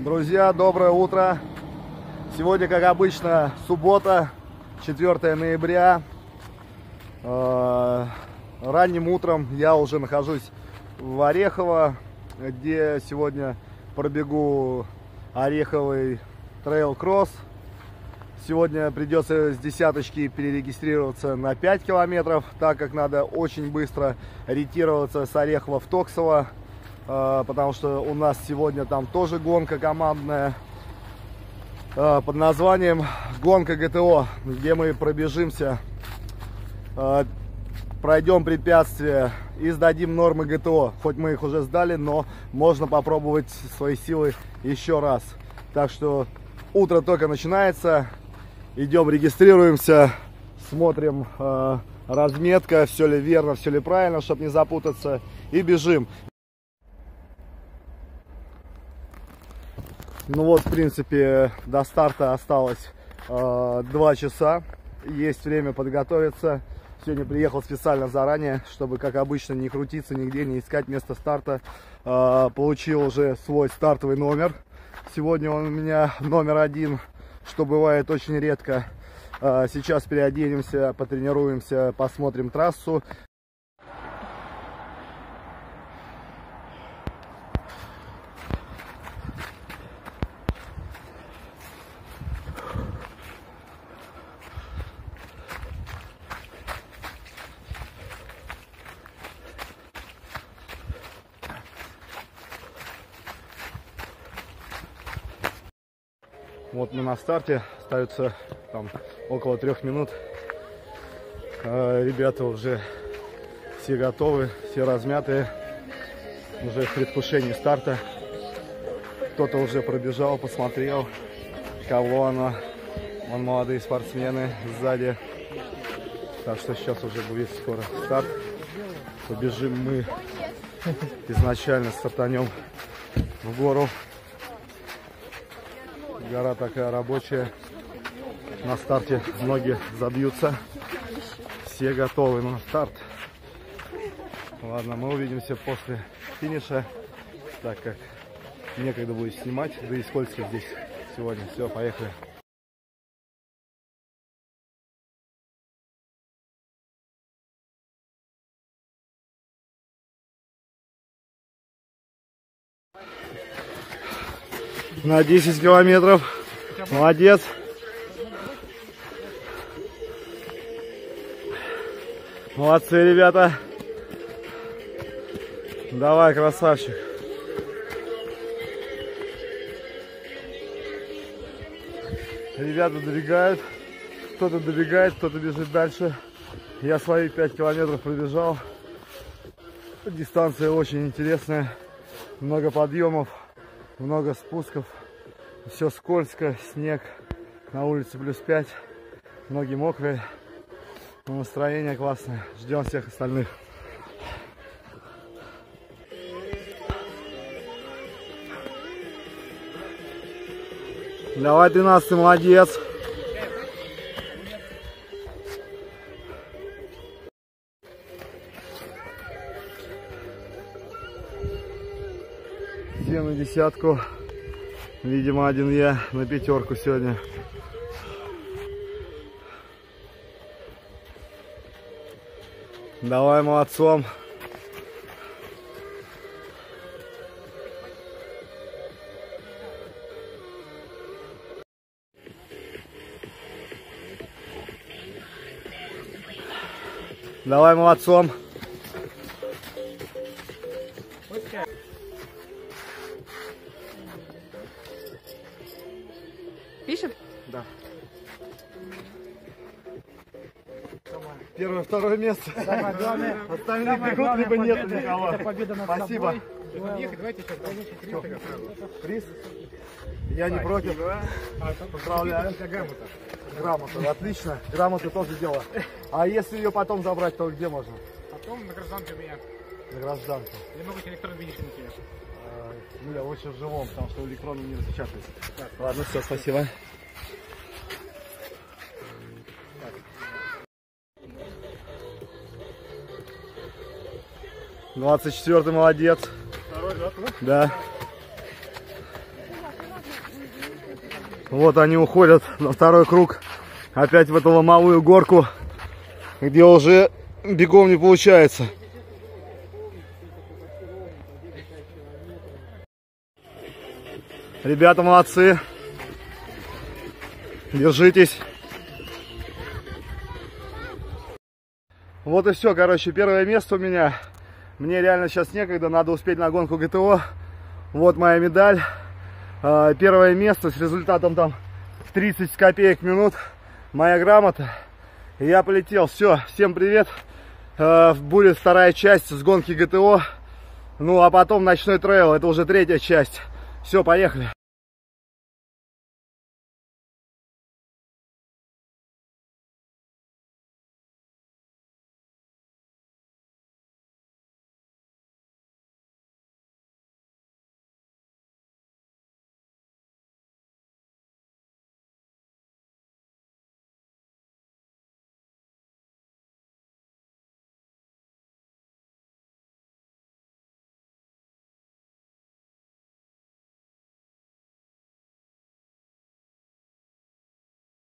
Друзья, доброе утро! Сегодня, как обычно, суббота, 4 ноября. Ранним утром я уже нахожусь в Орехово, где сегодня пробегу Ореховый трейл-кросс. Сегодня придется с десяточки перерегистрироваться на 5 километров, так как надо очень быстро ориентироваться с Орехова в Токсово, потому что у нас сегодня там тоже гонка командная под названием «Гонка ГТО», где мы пробежимся, пройдем препятствия и сдадим нормы ГТО. Хоть мы их уже сдали, но можно попробовать свои силы еще раз. Так что утро только начинается. Идем, регистрируемся, смотрим разметка, все ли верно, все ли правильно, чтобы не запутаться, и бежим. Ну вот, в принципе, до старта осталось 2 часа, есть время подготовиться. Сегодня приехал специально заранее, чтобы, как обычно, не крутиться нигде, не искать место старта. Получил уже свой стартовый номер. Сегодня он у меня номер 1. Что бывает очень редко. Сейчас переоденемся, потренируемся, посмотрим трассу. Вот мы на старте, остается там около 3 минут. Ребята уже все готовы, все размятые, уже в предвкушении старта. Кто-то уже пробежал, посмотрел, кого оно. Вон молодые спортсмены сзади. Так что сейчас уже будет скоро старт. Побежим мы, изначально стартанем в гору. Гора такая рабочая. На старте ноги забьются. Все готовы на старт. Ладно, мы увидимся после финиша, так как некогда будет снимать, да и скользко здесь сегодня. Все, поехали. На 10 километров. Молодец. Молодцы, ребята. Давай, красавчик. Ребята добегают. Кто-то добегает, кто-то бежит дальше. Я свои 5 километров пробежал. Дистанция очень интересная. Много подъемов. Много спусков, все скользко, снег, на улице +5, ноги мокрые, но настроение классное, ждем всех остальных. Давай, 13-й, молодец. Все на десятку. Видимо, один я на 5 сегодня. Давай, молодцом. Давай, молодцом. Пишет? Да. Первое, второе место. Самое главное, остальные бегут, либо нет никого. Спасибо. Давайте сейчас Приз? Я не против. Поздравляю. Грамота, отлично. Грамоту тоже дело. А если ее потом забрать, то где можно? Потом на гражданке у меня. На гражданке. Я могу тебе электронный билет тебе. Ну, я лучше в живом, потому что электронный не распечатается. Ладно, все, спасибо. Так. 24-й, молодец. Второй, да? Да. Вот они уходят на второй круг. Опять в эту ломовую горку, где уже бегом не получается. Ребята молодцы. Держитесь. Вот и все, короче, первое место у меня. Мне реально сейчас некогда, надо успеть на гонку ГТО. Вот моя медаль. Первое место с результатом там в 30 копеек минут. Моя грамота. И я полетел. Все, всем привет. Будет вторая часть с гонки ГТО. Ну а потом ночной трейл. Это уже третья часть. Все, поехали.